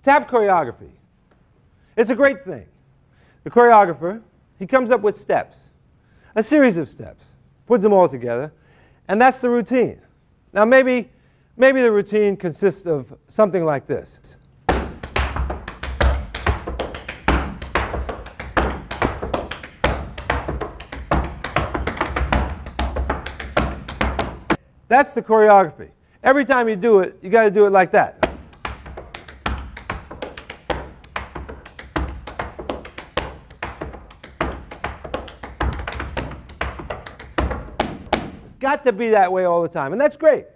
Tap choreography. It's a great thing. The choreographer, he comes up with steps, a series of steps, puts them all together, and that's the routine. Now maybe the routine consists of something like this. That's the choreography. Every time you do it, you got to do it like that. It's got to be that way all the time, and that's great.